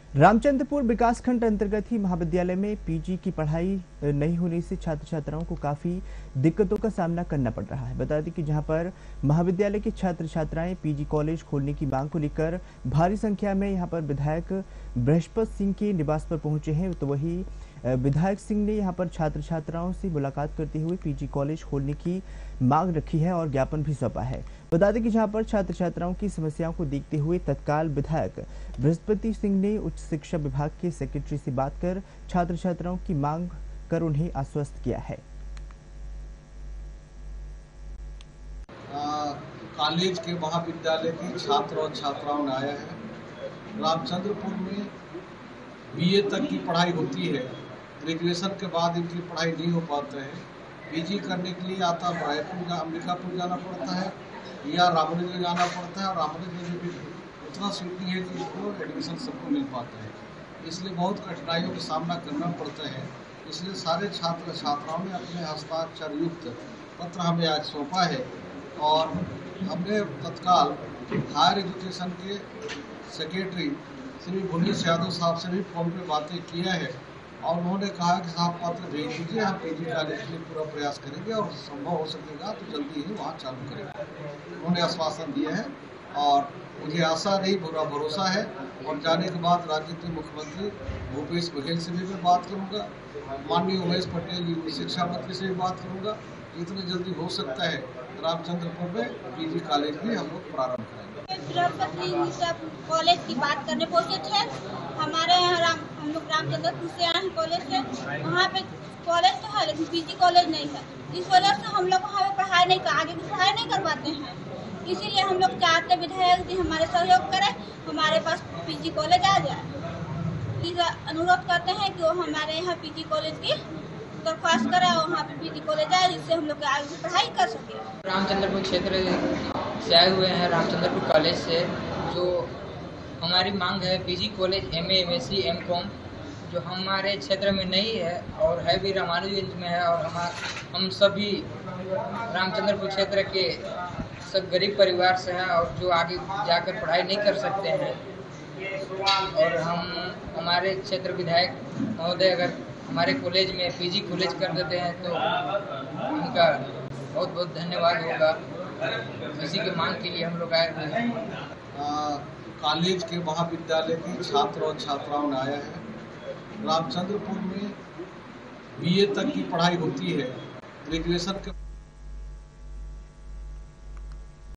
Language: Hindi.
रामचंद्रपुर विकासखंड अंतर्गत ही महाविद्यालय में पीजी की पढ़ाई नहीं होने से छात्र छात्राओं को काफी दिक्कतों का सामना करना पड़ रहा है। बता दें कि जहां पर महाविद्यालय के छात्र छात्राएं पीजी कॉलेज खोलने की मांग को लेकर भारी संख्या में यहां पर विधायक बृहस्पति सिंह के निवास पर पहुंचे हैं, तो वही विधायक सिंह ने यहां पर छात्र छात्राओं से मुलाकात करते हुए पीजी कॉलेज खोलने की मांग रखी है और ज्ञापन भी सौंपा है। बता दें कि जहां पर छात्र छात्राओं की समस्याओं को देखते हुए तत्काल विधायक बृहस्पति सिंह ने उच्च शिक्षा विभाग के सेक्रेटरी से बात कर छात्र छात्राओं की मांग कर उन्हें आश्वस्त किया है। कॉलेज के महाविद्यालय के छात्र और छात्राओं ने आया है। रामचंद्रपुर में बीए तक की पढ़ाई होती है, ग्रेजुएशन के बाद इनकी पढ़ाई नहीं हो पाता है। पीजी करने के लिए या तो रायपुर अंबिकापुर जाना पड़ता है या रामगंज में जाना पड़ता है, और रामगंज में भी उतना सीट नहीं है कि इसको एडमिशन सबको मिल पाता है, इसलिए बहुत कठिनाइयों का सामना करना पड़ता है। इसलिए सारे छात्र छात्राओं ने अपने हस्ताक्षर युक्त पत्र हमें आज सौंपा है और हमने तत्काल हायर एजुकेशन के सेक्रेटरी श्री भुवनेश यादव साहब से भी फ़ोन पे बातें किया है और उन्होंने कहा कि साहब पत्र भेज दीजिए, हम पीजी कॉलेज के लिए पूरा प्रयास करेंगे और संभव हो सकेगा तो जल्दी ही वहाँ चालू करेंगे। उन्होंने आश्वासन दिया है और मुझे आशा नहीं पूरा भरोसा है, और जाने के बाद राज्य के मुख्यमंत्री भूपेश बघेल से भी मैं बात करूँगा, माननीय उमेश पटेल शिक्षा मंत्री से भी बात करूँगा। जितनी जल्दी हो सकता है रामचंद्रपुर में पीजी कॉलेज भी हम लोग प्रारंभ करेंगे। कॉलेज की बात करने पहुंचे थे। हमारे यहाँ हम लोग रामचंद्रपुर से आए हैं कॉलेज से। वहाँ पे कॉलेज तो है लेकिन पीजी कॉलेज नहीं है। इस वजह से हम लोग वहाँ पे पढ़ाई नहीं आगे की पढ़ाई नहीं कर पाते हैं। इसीलिए हम लोग चाहते विधायक जी हमारे सहयोग करें, हमारे पास पीजी कॉलेज आ जाए। अनुरोध करते हैं कि वो हमारे यहाँ पीजी कॉलेज की दरख्वास्त करें और वहाँ पे पीजी कॉलेज आए, जिससे हम लोग आगे पढ़ाई कर सके। रामचंद्रपुर क्षेत्र से आए हुए हैं, रामचंद्रपुर कॉलेज से। जो हमारी मांग है PG college MA, MSc, MCom जो हमारे क्षेत्र में नहीं है और है भी रामानुजगंज में है, और हम सभी रामचंद्रपुर क्षेत्र के सब गरीब परिवार से हैं और जो आगे जाकर पढ़ाई नहीं कर सकते हैं। और हमारे क्षेत्र विधायक महोदय अगर हमारे कॉलेज में पीजी कॉलेज कर देते हैं तो उनका बहुत बहुत धन्यवाद होगा। इसी की मांग के लिए हम लोग आए हुए हैं। कॉलेज के महाविद्यालय के छात्र और छात्राओं ने आया है। रामचंद्रपुर में बीए तक की पढ़ाई होती है, ग्रेजुएशन के